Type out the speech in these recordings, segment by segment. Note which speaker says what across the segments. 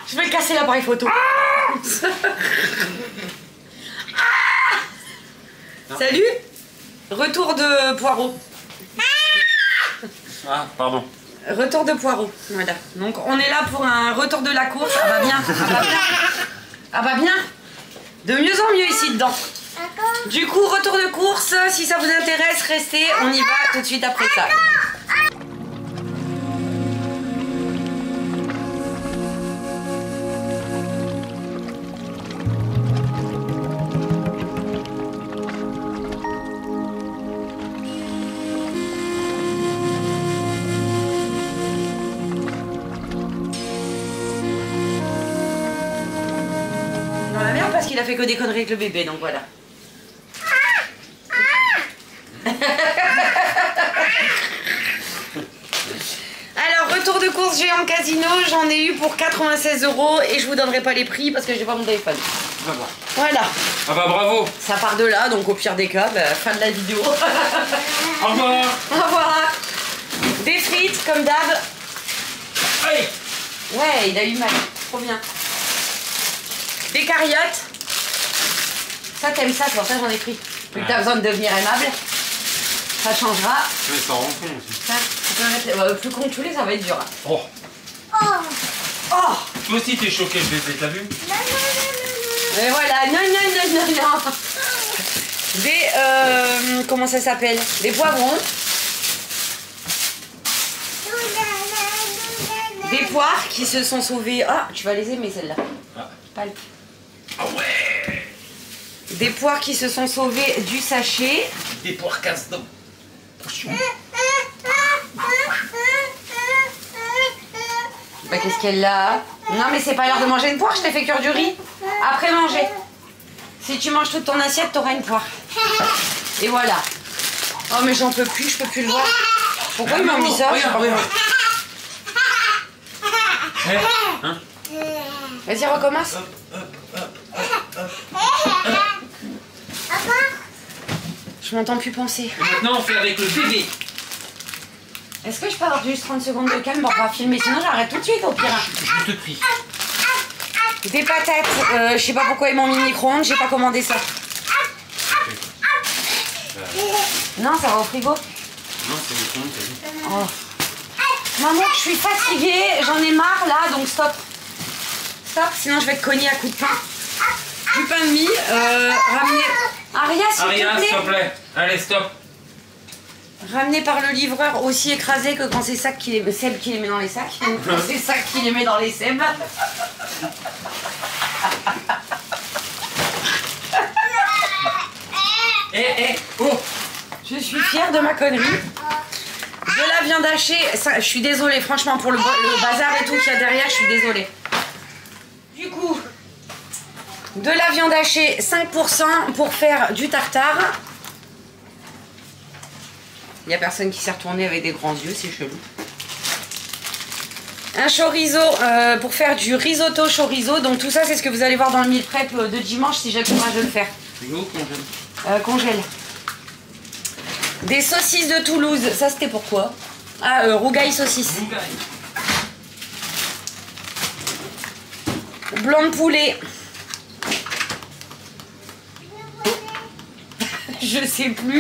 Speaker 1: Je vais casser l'appareil photo. Salut. Retour de poireaux.
Speaker 2: Ah, pardon.
Speaker 1: Retour de poireaux, voilà. Donc on est là pour un retour de la course. Ah bah bien, ah bah bien. Ah bah bien. De mieux en mieux ici dedans. Du coup, retour de course. Si ça vous intéresse, restez. On y va tout de suite après ça. Dans la merde parce qu'il a fait que des conneries avec le bébé, donc voilà. Alors, retour de course géant casino, j'en ai eu pour 96 € et je vous donnerai pas les prix parce que j'ai pas mon téléphone. Voilà.
Speaker 2: Ah bah bravo.
Speaker 1: Ça part de là, donc au pire des cas, bah, fin de la vidéo.
Speaker 2: Au revoir.
Speaker 1: Au revoir. Des frites comme d'hab.
Speaker 2: Allez.
Speaker 1: Ouais, il a eu mal. Trop bien. Des cariotes. Ça, t'aimes ça, toi, ça j'en ai pris. Vu que t'as besoin de devenir aimable. Ça changera.
Speaker 2: Mais ça rend con aussi.
Speaker 1: Ça, tu peux mettre plus con que tous les, ça va être dur.
Speaker 2: Oh.
Speaker 1: Oh.
Speaker 2: Toi aussi t'es choqué, je bébé, t'as vu?
Speaker 1: Et voilà, non. Des, comment ça s'appelle? Des poivrons. Des poires qui se sont sauvées. Ah, tu vas les aimer celles-là.
Speaker 2: Ah.
Speaker 1: Palpe.
Speaker 2: Ah ouais.
Speaker 1: Des poires qui se sont sauvées du sachet.
Speaker 2: Des poires casse-dents.
Speaker 1: Bah qu'est-ce qu'elle a? Non mais c'est pas l'heure de manger une poire, je t'ai fait cuire du riz. Après manger. Si tu manges toute ton assiette, t'auras une poire. Et voilà. Oh mais j'en peux plus, je peux plus le voir. Pourquoi il m'a mis ça?
Speaker 2: Regarde. Hein?
Speaker 1: Vas-y, recommence. Je m'entends plus penser.
Speaker 2: Et maintenant on fait avec le bébé.
Speaker 1: Est-ce que je peux avoir juste 30 secondes de calme pour pas filmer? Sinon j'arrête tout de suite au pire.
Speaker 2: Je te prie.
Speaker 1: Des patates, je sais pas pourquoi ils m'ont mis micro-ondes, j'ai pas commandé ça. Non, ça va au frigo.
Speaker 2: Non, c'est le compte, t'as vu.
Speaker 1: Oh. Maman, je suis fatiguée, j'en ai marre là, donc stop. Stop, sinon je vais te cogner à coups de pain. Du pain de mie, ramené... Aria, s'il te
Speaker 2: S'il
Speaker 1: plaît.
Speaker 2: te plaît. Allez, stop.
Speaker 1: Ramené par le livreur, aussi écrasé que quand c'est Seb qui les met dans les sacs. Quand c'est Seb qui les met dans les Seb.
Speaker 2: Oh.
Speaker 1: Je suis fière de ma connerie. De la viande hachée, ça, je suis désolée franchement pour le bazar et tout qu'il y a derrière, je suis désolée. Du coup, de la viande hachée 5% pour faire du tartare. Il n'y a personne qui s'est retourné avec des grands yeux, c'est chelou. Un chorizo pour faire du risotto chorizo. Donc tout ça, c'est ce que vous allez voir dans le meal prep de dimanche si j'ai le courage de le faire. Congèle. Des saucisses de Toulouse. Ça, c'était pourquoi? Ah, rougail saucisse. Blanc de poulet. Je sais plus.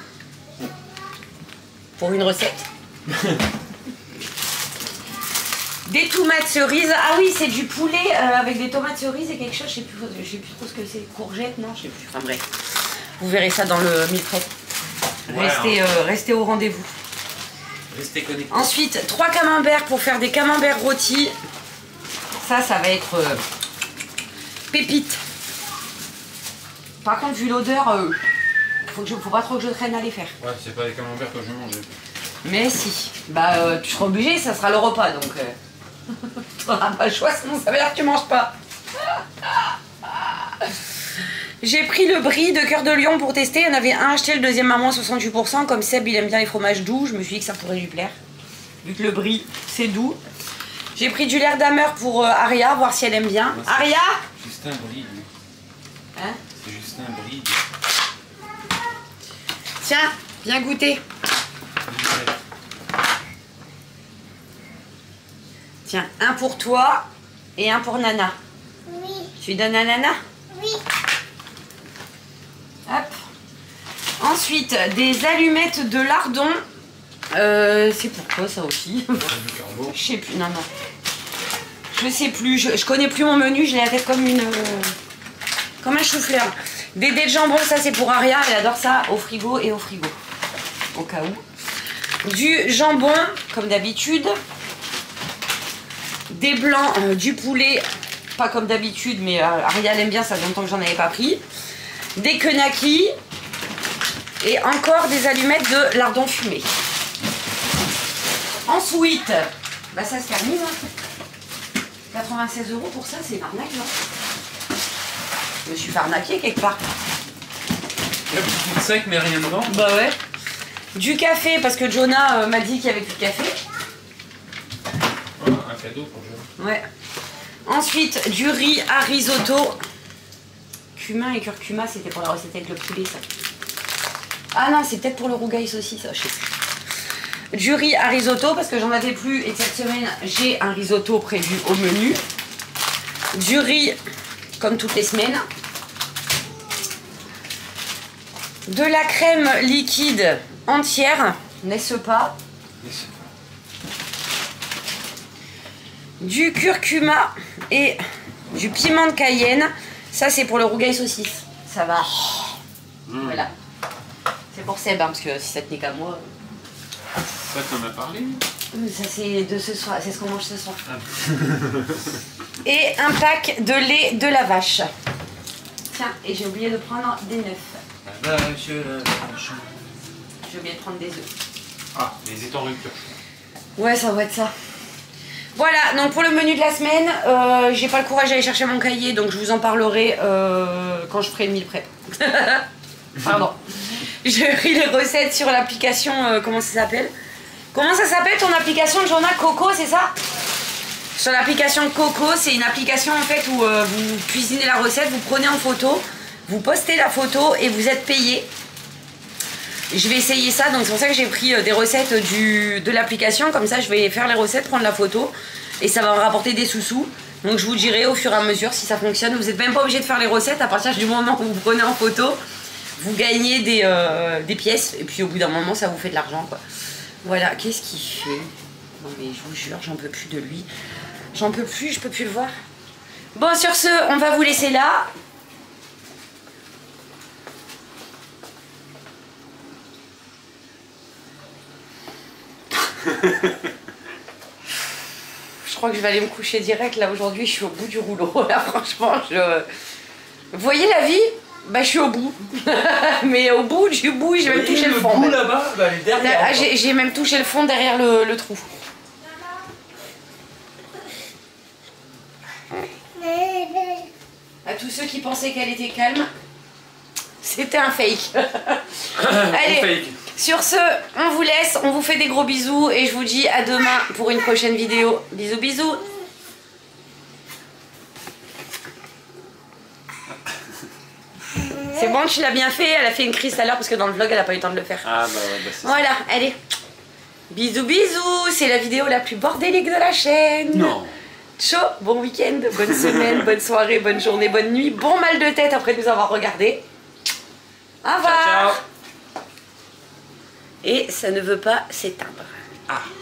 Speaker 1: Pour une recette. Des tomates cerises. Ah oui, c'est du poulet avec des tomates cerises et quelque chose. Je sais plus trop ce que c'est. Courgette, non, je sais plus. Enfin bref. Vous verrez ça dans le meal prep. Restez au rendez-vous.
Speaker 2: Restez connectés.
Speaker 1: Ensuite, 3 camemberts pour faire des camemberts rôtis. Ça va être pépite. Par contre, vu l'odeur, faut pas trop que je traîne à les faire.
Speaker 2: Ouais, c'est pas les camemberts que je mange.
Speaker 1: Mais si. Bah, tu seras obligé, ça sera le repas, donc... tu n'auras pas le choix, sinon ça veut dire que tu manges pas. J'ai pris le brie de Cœur de Lion pour tester. Il y en avait un acheté, le deuxième à moins 68%. Comme Seb, il aime bien les fromages doux, je me suis dit que ça pourrait lui plaire. Vu que le brie, c'est doux. J'ai pris du lait d'Amer pour Aria, voir si elle aime bien.
Speaker 2: Ouais,
Speaker 1: Aria?
Speaker 2: Juste un brie.
Speaker 1: Hein?
Speaker 2: C'est juste un brie.
Speaker 1: Tiens, viens goûter. Tiens, un pour toi. Et un pour Nana.
Speaker 3: Oui.
Speaker 1: Tu donnes à Nana?
Speaker 3: Oui.
Speaker 1: Hop. Ensuite, des allumettes de lardon. C'est pourquoi ça aussi? Je sais plus, non. Je sais plus, je connais plus mon menu, je l'ai la tête comme comme un chou-fleur. Des dés de jambon, ça c'est pour Aria, elle adore ça au frigo et au frigo. Au cas où. Du jambon, comme d'habitude. Des blancs, du poulet, pas comme d'habitude, mais Aria elle aime bien, ça fait longtemps que j'en avais pas pris. Des kenaki. Et encore des allumettes de lardon fumé. Ensuite, bah ça se termine. 96 € pour ça, c'est une arnaque, non? Je me suis fait arnaquer quelque part.
Speaker 2: La petite sec, mais rien dedans.
Speaker 1: Bah ouais. Du café, parce que Jonah m'a dit qu'il y avait plus de café.
Speaker 2: Ah, un cadeau pour Jonah.
Speaker 1: Ouais. Ensuite, du riz à risotto. Cumin et curcuma, c'était pour la recette avec le poulet, ça. Ah non, c'est peut-être pour le rougail saucisse, ça, je sais plus. Du riz à risotto, parce que j'en avais plus, et cette semaine, j'ai un risotto prévu au menu. Du riz, comme toutes les semaines. De la crème liquide entière, n'est-ce pas? Du curcuma et du piment de Cayenne. Ça, c'est pour le rougail saucisse. Ça va. Voilà. C'est pour Seb, hein, parce que si ça tenait qu'à moi...
Speaker 2: Ça, t'en as parlé?
Speaker 1: Ça, c'est de ce soir. C'est ce qu'on mange ce soir. Et un pack de lait de la vache. Tiens, et j'ai oublié de prendre des neufs.
Speaker 2: La vache, la vache.
Speaker 1: J'ai oublié de prendre des œufs.
Speaker 2: Ah, les étangs rupture.
Speaker 1: Ouais, ça va être ça. Voilà, donc pour le menu de la semaine, j'ai pas le courage d'aller chercher mon cahier, donc je vous en parlerai quand je ferai le meal prep. Pardon. J'ai pris les recettes sur l'application, comment ça s'appelle? Comment ça s'appelle ton application de journal? Coco, c'est ça? Sur l'application Coco, c'est une application en fait où vous cuisinez la recette, vous prenez en photo, vous postez la photo et vous êtes payé. Je vais essayer ça, donc c'est pour ça que j'ai pris des recettes de l'application, comme ça je vais faire les recettes, prendre la photo et ça va me rapporter des sous-sous. Donc je vous dirai au fur et à mesure si ça fonctionne. Vous n'êtes même pas obligé de faire les recettes, à partir du moment où vous prenez en photo, vous gagnez des pièces et puis au bout d'un moment ça vous fait de l'argent quoi. Voilà, qu'est-ce qu'il fait? Non mais je vous jure, j'en peux plus de lui. J'en peux plus, je peux plus le voir. Bon, sur ce, on va vous laisser là. Je crois que je vais aller me coucher direct là aujourd'hui, je suis au bout du rouleau là franchement vous voyez la vie? Bah je suis au bout. Mais au bout du bout, j'ai même touché le fond.
Speaker 2: Bout là-bas, bah, derrière.
Speaker 1: Ah, j'ai même touché le fond derrière le trou. À tous ceux qui pensaient qu'elle était calme, c'était un fake. Allez,
Speaker 2: Fake.
Speaker 1: sur ce, on vous laisse, on vous fait des gros bisous et je vous dis à demain pour une prochaine vidéo. Bisous, bisous. C'est bon, tu l'as bien fait. Elle a fait une crise tout à l'heure parce que dans le vlog, elle n'a pas eu le temps de le faire.
Speaker 2: Ah bah ouais, bah c'est ça.
Speaker 1: Voilà, allez. Bisous, bisous. C'est la vidéo la plus bordélique de la chaîne.
Speaker 2: Non.
Speaker 1: Ciao, bon week-end, bonne semaine, bonne soirée, bonne journée, bonne nuit. Bon mal de tête après nous avoir regardé. Au revoir.
Speaker 2: Ciao, ciao.
Speaker 1: Et ça ne veut pas s'éteindre.
Speaker 2: Ah.